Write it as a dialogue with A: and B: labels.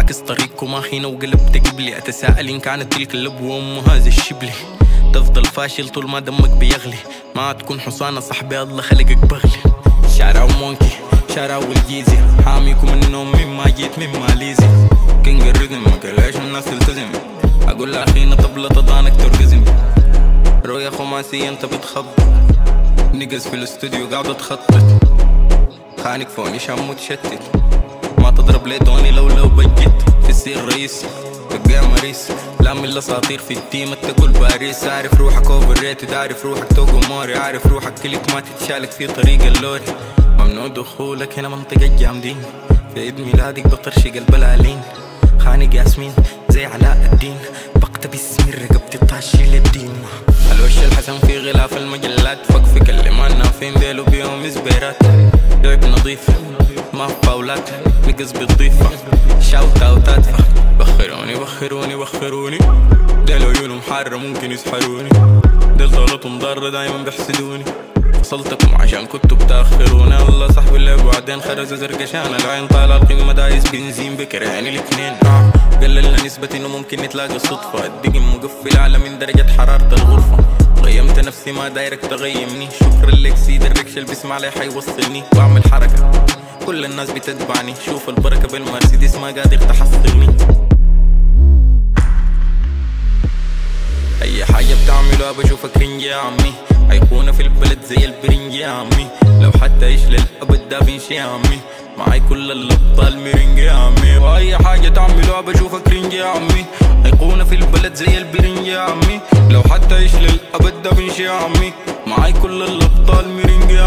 A: عكس طريقكم ما حين وقلبت قبلي. أتساءل إن كانت تلك اللبوة أم هذا الشبلي. تفضل فاشل طول ما دمك بيغلي، ما تكون حصانة صاحبي الله خلقك بغلي. شارع مونكي شارع والجيزي، حاميكم النوم مما جيت من ماليزي. كينج الرزم ما كلاش الناس تلتزم، أقول لأخينا طبلة تضانك ترقزم. رؤية خماسية انت بتخبط، نقز في الاستوديو قاعدة تخطط. خانك فوني شام متشتت، ما تضرب لي دوني لو بجت. في السير رئيس تبقى مريس، لا من الاساطير في التيم تقول باريس. عارف روحك اوفر ريتد، عارف روحك توجو موري، عارف روحك كلك ما تتشالك في طريق اللوري. ممنوع دخولك هنا منطقة الجامدين، في عيد ميلادك بطرش قلب العلين. خانق ياسمين زي علاء الدين، بقتبس من رقبتي طاشي للدين. الوش الحسن في غلاف المجلات، فك كلمانا فين ديلو بيهم زبيرات. لعب نظيف ما فاولات، نقص بالضيفة شاوت اوتات. بخروني بخروني بخروني، ديلو عيونهم حارة ممكن يسحروني. ديل طولتهم ضارة دايما بيحسدوني، فصلتكم عشان كنتوا بتاخروني. الله صاحب اللي بعدين خرز زرقشان، العين طالع القمة دايس بنزين بكرهاني الاتنين. قللنا نسبة انه ممكن نتلاقى صدفة، الدقم مقفل اعلى من درجة حرارة الغرفة. قيمت نفسي ما دايرك تغيمني، شكرا لك سيد الركشة اللي بيسمع لي حيوصلني. واعمل حركة كل الناس بتتبعني، شوف البركة بالمرسيدس ما قادر تحصلني. اي حاجة بتعملوها بشوفك كرنج يا عمي، أيقونة في البلد زي البرنج يا عمي. لو حتى ايش للأبد دافنشي يا عمي، معاي كل الأبطال ميرنج يا عمي. وأي حاجة تعملوها بشوفك كرنج يا عمي، أيقونة في البلد زي البرنج يا عمي. لو حتى ايش للأبد دافنشي يا عمي، معاي كل الأبطال ميرنج يا عمي.